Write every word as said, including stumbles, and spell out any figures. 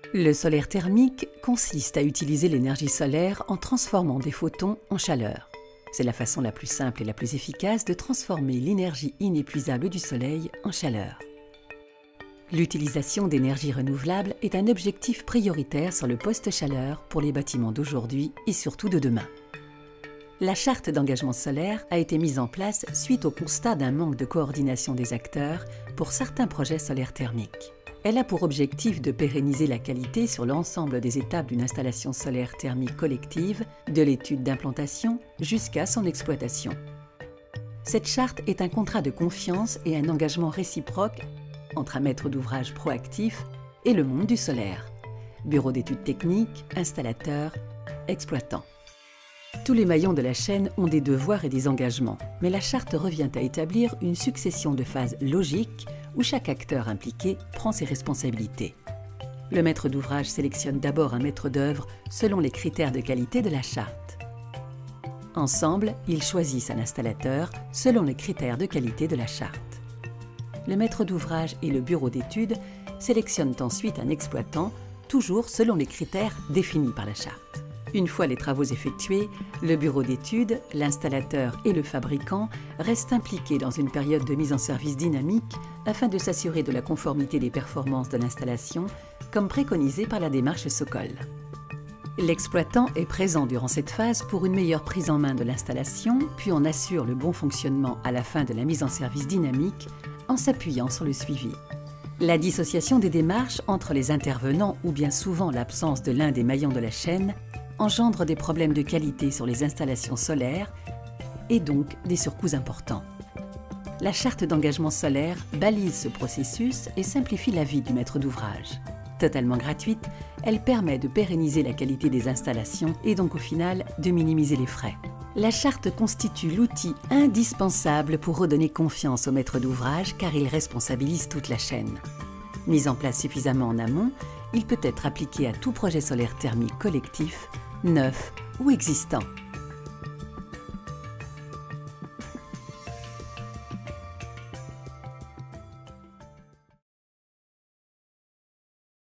Le solaire thermique consiste à utiliser l'énergie solaire en transformant des photons en chaleur. C'est la façon la plus simple et la plus efficace de transformer l'énergie inépuisable du Soleil en chaleur. L'utilisation d'énergies renouvelables est un objectif prioritaire sur le poste chaleur pour les bâtiments d'aujourd'hui et surtout de demain. La charte d'engagement solaire a été mise en place suite au constat d'un manque de coordination des acteurs pour certains projets solaires thermiques. Elle a pour objectif de pérenniser la qualité sur l'ensemble des étapes d'une installation solaire thermique collective, de l'étude d'implantation jusqu'à son exploitation. Cette charte est un contrat de confiance et un engagement réciproque entre un maître d'ouvrage proactif et le monde du solaire, bureau d'études techniques, installateurs, exploitants. Tous les maillons de la chaîne ont des devoirs et des engagements, mais la charte revient à établir une succession de phases logiques où chaque acteur impliqué prend ses responsabilités. Le maître d'ouvrage sélectionne d'abord un maître d'œuvre selon les critères de qualité de la charte. Ensemble, ils choisissent un installateur selon les critères de qualité de la charte. Le maître d'ouvrage et le bureau d'études sélectionnent ensuite un exploitant, toujours selon les critères définis par la charte. Une fois les travaux effectués, le bureau d'études, l'installateur et le fabricant restent impliqués dans une période de mise en service dynamique afin de s'assurer de la conformité des performances de l'installation, comme préconisé par la démarche Socol. L'exploitant est présent durant cette phase pour une meilleure prise en main de l'installation, puis en assure le bon fonctionnement à la fin de la mise en service dynamique en s'appuyant sur le suivi. La dissociation des démarches entre les intervenants ou bien souvent l'absence de l'un des maillons de la chaîne engendre des problèmes de qualité sur les installations solaires et donc des surcoûts importants. La charte d'engagement solaire balise ce processus et simplifie la vie du maître d'ouvrage. Totalement gratuite, elle permet de pérenniser la qualité des installations et donc au final de minimiser les frais. La charte constitue l'outil indispensable pour redonner confiance au maître d'ouvrage car il responsabilise toute la chaîne. Mis en place suffisamment en amont, il peut être appliqué à tout projet solaire thermique collectif, neuf ou existant.